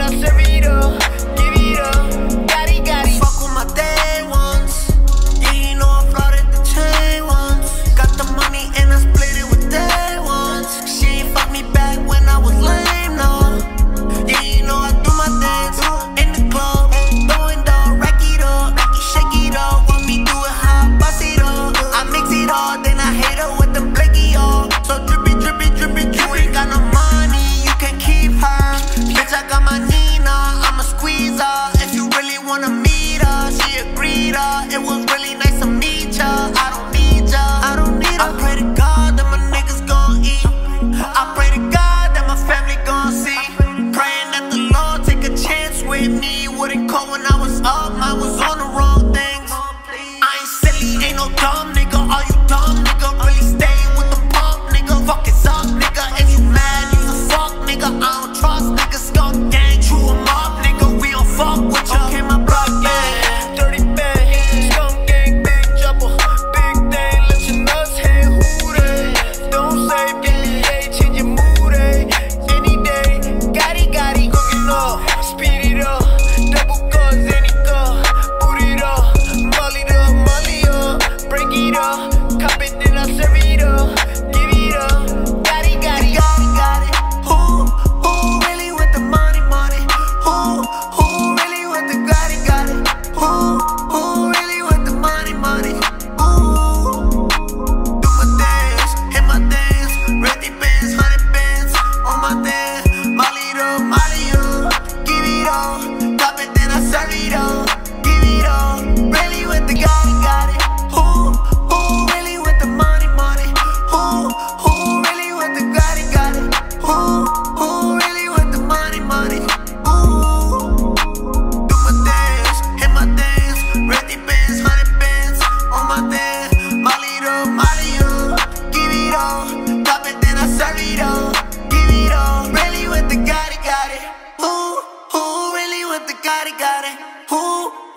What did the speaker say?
I serve it up, give it up, got it. Fuck with my day ones. Yeah, you know I flaunted the chain ones. Got the money and I split it with day ones. She ain't fuck me back when I was lame, no. Yeah, you know I do my dance in the club, throwing down, rack it up, shake it up. Want me do it how I bust it up. I mix it all, then I hit her with the blicky all. So drippy, drippy, drippy, drippy. You ain't got no money, you can keep her. Bitch, I got my Nina, I'ma squeeze her. If you really wanna meet her, she agreed her. It was really nice to meet ya. I don't need ya, I don't need her. I pray to God that my niggas gon' eat. I pray to God that my family gon' see. Praying that the Lord take a chance with me. Wouldn't call when I was up, I was on the wrong things. I ain't silly, ain't no dumb nigga. All you dumb nigga really stay with the pump, nigga. Fuck it up, nigga. If you mad, you a fuck, nigga. I don't trust niggas, skunk gang, chew 'em up, nigga. We don't fuck with ya. Okay, my block gang, Dirty bang, skunk gang, big jumper, big thing, let your nuts hit, who they? Don't say BBA, change your mood, any day, got it, cooking up, speed it up, double guns, any gun, boot it up, molly up, break it up, cop it, then I serve it up, give it up, got it. Who really with the money? Who really with the got it? Who really with the money? Ooh, do my dance, hit my dance, ready bands, 100 bands on my dance. Molly up, give it up, top it then I serve it up, give it up. Really with the got it? Who really with the money? Who really with the got it? Who really with the money? Ooh, do my dance, hit my dance, ready bands, 100 bands on my dance. Molly up, give it up, top it then I serve it up, give it up. Really with the got it? Who really with the got it? Who